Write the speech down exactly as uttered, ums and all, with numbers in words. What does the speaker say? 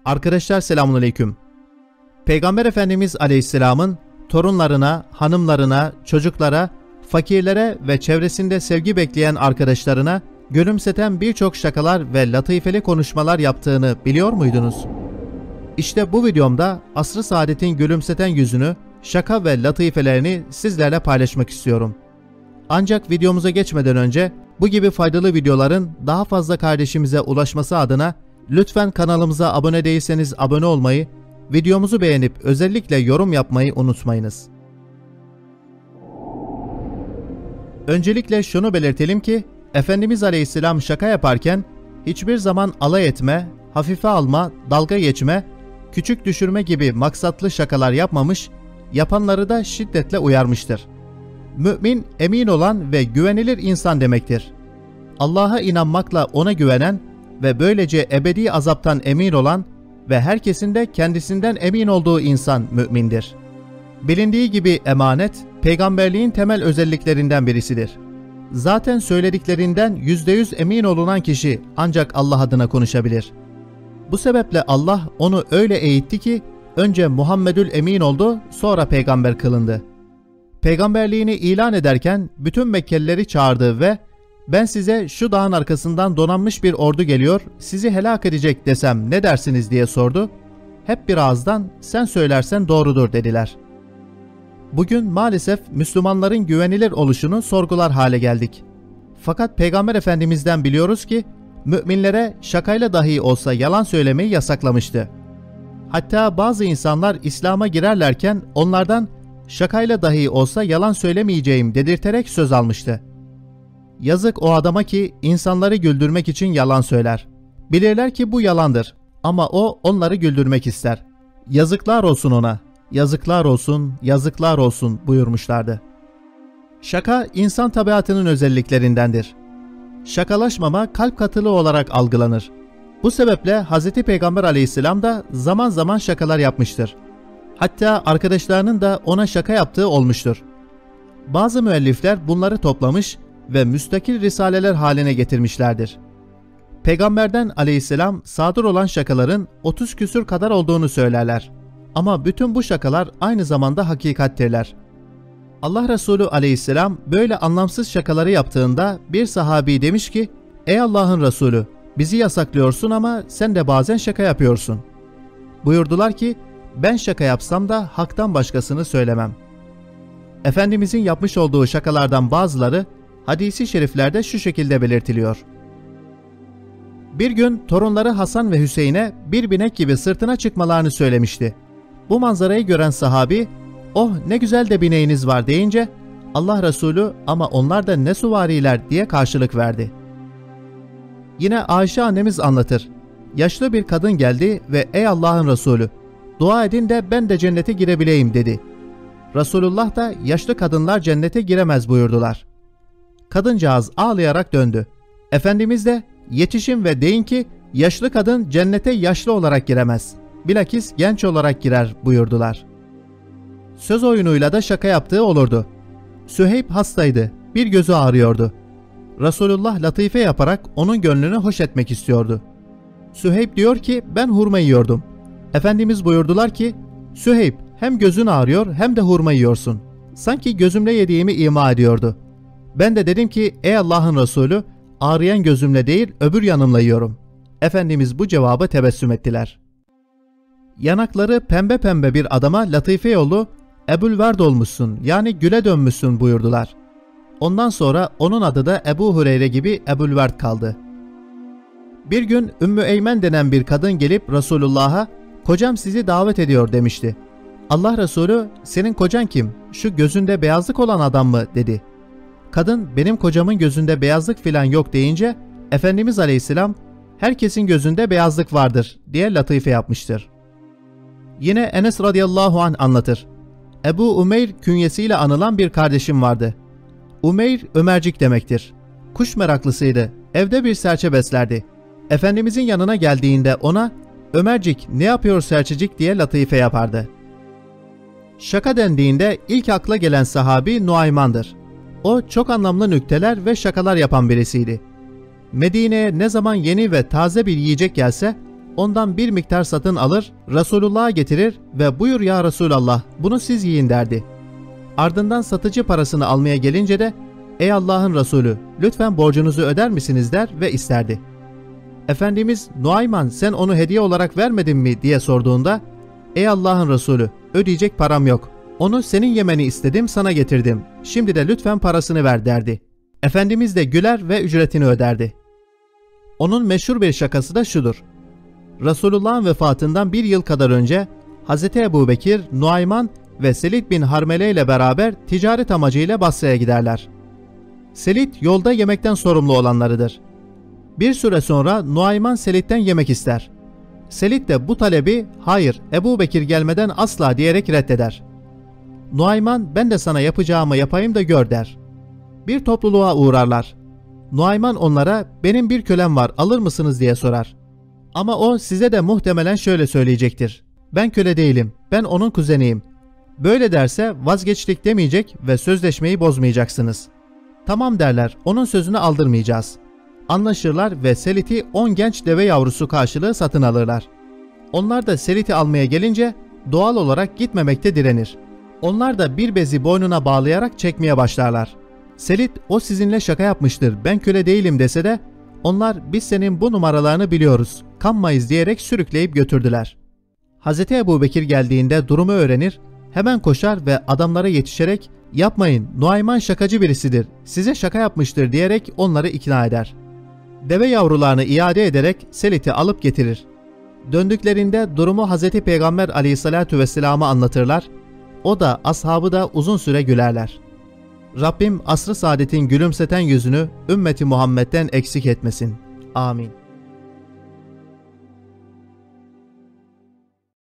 Arkadaşlar selamünaleyküm. Peygamber Efendimiz Aleyhisselam'ın torunlarına, hanımlarına, çocuklara, fakirlere ve çevresinde sevgi bekleyen arkadaşlarına gülümseten birçok şakalar ve latifeli konuşmalar yaptığını biliyor muydunuz? İşte bu videomda asr-ı saadetin gülümseten yüzünü, şaka ve latifelerini sizlerle paylaşmak istiyorum. Ancak videomuza geçmeden önce bu gibi faydalı videoların daha fazla kardeşimize ulaşması adına lütfen kanalımıza abone değilseniz abone olmayı, videomuzu beğenip özellikle yorum yapmayı unutmayınız. Öncelikle şunu belirtelim ki Efendimiz Aleyhisselam şaka yaparken hiçbir zaman alay etme, hafife alma, dalga geçme, küçük düşürme gibi maksatlı şakalar yapmamış, yapanları da şiddetle uyarmıştır. Mümin, emin olan ve güvenilir insan demektir. Allah'a inanmakla ona güvenen ve böylece ebedi azaptan emin olan ve herkesin de kendisinden emin olduğu insan mümindir. Bilindiği gibi emanet, peygamberliğin temel özelliklerinden birisidir. Zaten söylediklerinden yüzde yüz emin olunan kişi ancak Allah adına konuşabilir. Bu sebeple Allah onu öyle eğitti ki önce Muhammedül Emin oldu, sonra peygamber kılındı. Peygamberliğini ilan ederken bütün Mekkelileri çağırdı ve "Ben size şu dağın arkasından donanmış bir ordu geliyor, sizi helak edecek desem ne dersiniz?" diye sordu. Hep bir ağızdan "Sen söylersen doğrudur" dediler. Bugün maalesef Müslümanların güvenilir oluşunu sorgular hale geldik. Fakat Peygamber Efendimiz'den biliyoruz ki müminlere şakayla dahi olsa yalan söylemeyi yasaklamıştı. Hatta bazı insanlar İslam'a girerlerken onlardan şakayla dahi olsa yalan söylemeyeceğim dedirterek söz almıştı. Yazık o adama ki insanları güldürmek için yalan söyler. Bilirler ki bu yalandır ama o onları güldürmek ister. Yazıklar olsun ona, yazıklar olsun, yazıklar olsun buyurmuşlardı. Şaka insan tabiatının özelliklerindendir. Şakalaşmama kalp katılığı olarak algılanır. Bu sebeple Hazreti Peygamber Aleyhisselam da zaman zaman şakalar yapmıştır. Hatta arkadaşlarının da ona şaka yaptığı olmuştur. Bazı müellifler bunları toplamış ve müstakil risaleler haline getirmişlerdir. Peygamberden Aleyhisselam sadır olan şakaların otuz küsür kadar olduğunu söylerler. Ama bütün bu şakalar aynı zamanda hakikattirler. Allah Resulü Aleyhisselam böyle anlamsız şakaları yaptığında bir sahabi demiş ki, "Ey Allah'ın Resulü, bizi yasaklıyorsun ama sen de bazen şaka yapıyorsun." Buyurdular ki, "Ben şaka yapsam da haktan başkasını söylemem." Efendimizin yapmış olduğu şakalardan bazıları hadis-i şeriflerde şu şekilde belirtiliyor. Bir gün torunları Hasan ve Hüseyin'e bir binek gibi sırtına çıkmalarını söylemişti. Bu manzarayı gören sahabi, "Oh ne güzel de bineğiniz var" deyince Allah Resulü "Ama onlar da ne suvariler" diye karşılık verdi. Yine Ayşe annemiz anlatır. Yaşlı bir kadın geldi ve "Ey Allah'ın Resulü, dua edin de ben de cennete girebileyim" dedi. Resulullah da "Yaşlı kadınlar cennete giremez" buyurdular. Kadıncağız ağlayarak döndü. Efendimiz de "Yetişin ve deyin ki yaşlı kadın cennete yaşlı olarak giremez, bilakis genç olarak girer" buyurdular. Söz oyunuyla da şaka yaptığı olurdu. Süheyb hastaydı, bir gözü ağrıyordu. Resulullah latife yaparak onun gönlünü hoş etmek istiyordu. Süheyb diyor ki "Ben hurma yiyordum." Efendimiz buyurdular ki "Süheyb, hem gözün ağrıyor hem de hurma yiyorsun. Sanki gözümle yediğimi ima ediyordu." Ben de dedim ki "Ey Allah'ın Resulü, ağrıyan gözümle değil öbür yanımla yiyorum." Efendimiz bu cevabı tebessüm ettiler. Yanakları pembe pembe bir adama latife yolu "Ebulverd olmuşsun, yani güle dönmüşsün" buyurdular. Ondan sonra onun adı da Ebu Hureyre gibi Ebulverd kaldı. Bir gün Ümmü Eymen denen bir kadın gelip Resulullah'a "Kocam sizi davet ediyor" demişti. Allah Resulü "Senin kocan kim? Şu gözünde beyazlık olan adam mı?" dedi. Kadın "Benim kocamın gözünde beyazlık filan yok" deyince Efendimiz Aleyhisselam "Herkesin gözünde beyazlık vardır" diye latife yapmıştır. Yine Enes radıyallahu anh anlatır. Ebu Umeyr künyesiyle anılan bir kardeşim vardı. Umeyr Ömercik demektir. Kuş meraklısıydı. Evde bir serçe beslerdi. Efendimizin yanına geldiğinde ona "Ömercik ne yapıyor serçecik?" diye latife yapardı. Şaka dendiğinde ilk akla gelen sahabi Nuayman'dır. O çok anlamlı nükteler ve şakalar yapan birisiydi. Medine'ye ne zaman yeni ve taze bir yiyecek gelse ondan bir miktar satın alır, Resulullah'a getirir ve buyur ya Resulallah bunu siz yiyin derdi. Ardından satıcı parasını almaya gelince de ey Allah'ın Resulü lütfen borcunuzu öder misiniz der ve isterdi. Efendimiz Nuayman sen onu hediye olarak vermedin mi diye sorduğunda ey Allah'ın Resulü ödeyecek param yok. Onu senin yemeni istedim sana getirdim. Şimdi de lütfen parasını ver derdi. Efendimiz de güler ve ücretini öderdi. Onun meşhur bir şakası da şudur. Resulullah'ın vefatından bir yıl kadar önce Hazreti Ebubekir, Nuayman ve Selid bin Harmele ile beraber ticaret amacıyla Basra'ya giderler. Selid yolda yemekten sorumlu olanlarıdır. Bir süre sonra Nuayman Selid'den yemek ister. Selid de bu talebi hayır Ebubekir gelmeden asla diyerek reddeder. Nuayman ben de sana yapacağımı yapayım da gör der. Bir topluluğa uğrarlar. Nuayman onlara benim bir kölem var alır mısınız diye sorar. Ama o size de muhtemelen şöyle söyleyecektir. Ben köle değilim, ben onun kuzeniyim. Böyle derse vazgeçtik demeyecek ve sözleşmeyi bozmayacaksınız. Tamam derler, onun sözünü aldırmayacağız. Anlaşırlar ve Selit'i on genç deve yavrusu karşılığı satın alırlar. Onlar da Selit'i almaya gelince doğal olarak gitmemekte direnir. Onlar da bir bezi boynuna bağlayarak çekmeye başlarlar. Selit o sizinle şaka yapmıştır ben köle değilim dese de onlar biz senin bu numaralarını biliyoruz kanmayız diyerek sürükleyip götürdüler. Hazreti Ebubekir geldiğinde durumu öğrenir, hemen koşar ve adamlara yetişerek yapmayın Nuayman şakacı birisidir size şaka yapmıştır diyerek onları ikna eder. Deve yavrularını iade ederek Selit'i alıp getirir. Döndüklerinde durumu Hazreti Peygamber aleyhissalatu vesselam'a anlatırlar. O da ashabı da uzun süre gülerler. Rabbim asr-ı saadetin gülümseten yüzünü ümmeti Muhammed'den eksik etmesin. Amin.